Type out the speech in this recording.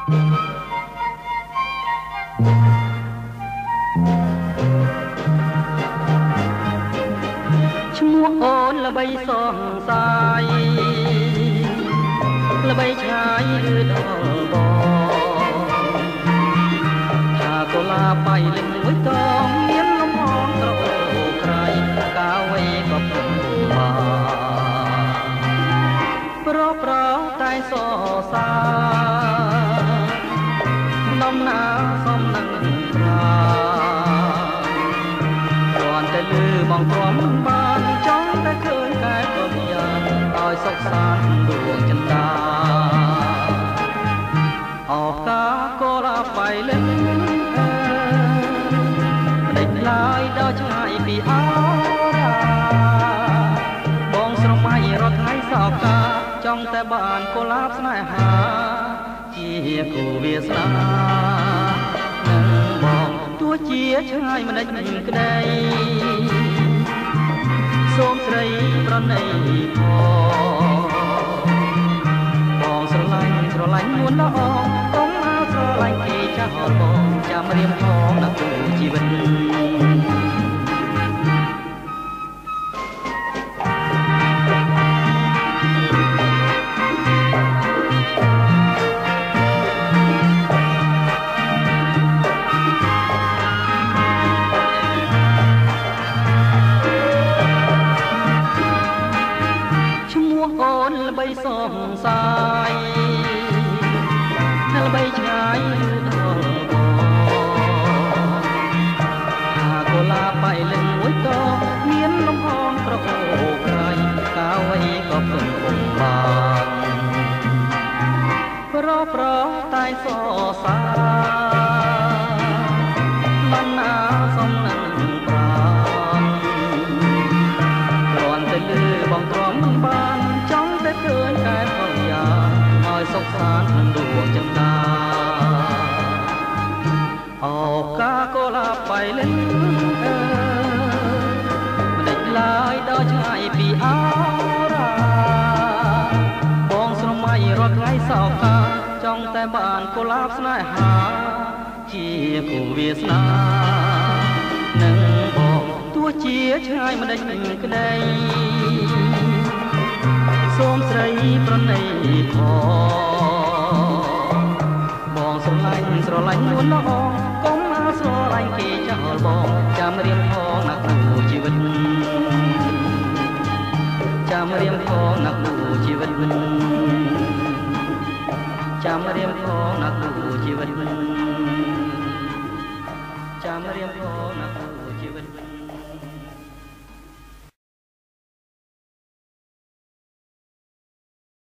ឈ្មោះអូនល្បីសងសាយល្បីឆាយឬដល់បងថាកូឡាបៃលេងមួយតងមានលំហងក្រអូក្រៃកាវៃក៏ពុំមកប្រតែសរសាដំណាសំនឹងប្រាគ្រាន់តែលឺបងព្រមបានចង់តែឃើញកែប្រញាឲ្យសុខសាន្តដួងចិន្តាអោកាកូឡាបៃលេងដេញឡើយដល់ឆ្ងាយពីអរាបងស្រមៃរត់ថ្ងៃសោកាចង់តែបានកូឡាបស្នេហាជាគូវាសនានឹងបងទោះជាឆ្ងាយមិនដេចក្ដីសូមស្រីប្រណីផងស្រឡាញ់នួនល្អកុំមកស្រឡាញ់គេចាស់បងចាំរៀមផងដល់គូជីវិតអូនល្បីសងសាយល្បីឆ្ងាយដល់បងថាកូឡាបៃលេងមួយតមានលំហងក្រអូក្រៃកាវៃក៏ពុំបានប្រតែសរសាដំណាសំនឹងប្រានគ្រាន់តែលឺបងទ្រាំមិនបានចង់តែឃើញកែប្រញាឲ្យសុខសាន្តនឹងដួងចិន្តាអូកាកូឡាបៃលេងមិនដេចឡើយដល់ឆ្ងាយពីអរាបងស្រមៃរត់ថ្ងៃសោកាចង់តែបានកូឡាបស្នេហាជាគូវាសនានឹងបងទោះជាឆ្ងាយមិនដេចក្ដីសូមស្រីប្រណីផងបងស្រឡាញ់នួនល្អកុំមកស្រឡាញ់គេចោលបងចាំរៀមផងណាគូជីវិតចាំរៀមផងណាគូជីវិតចាំរៀមផងណាគូជីវិតចាំរៀមផងណាគូជីវិត